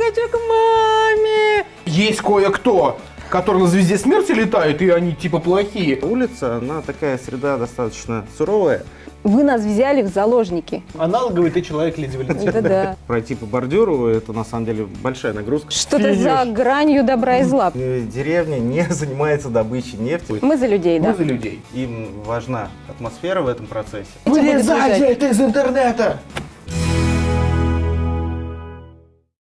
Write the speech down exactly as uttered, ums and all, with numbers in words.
хочу к маме. Есть кое-кто, которые на звезде смерти летают, и они типа плохие. Улица, она такая среда достаточно суровая. Вы нас взяли в заложники. Аналоговый ты человек, Лидия Валентиновна. Да-да. Пройти по бордюру, это на самом деле большая нагрузка. Что-то за гранью добра и зла. Деревня не занимается добычей нефти. Мы за людей, да. Мы за людей. Им важна атмосфера в этом процессе. Вылезайте это из интернета!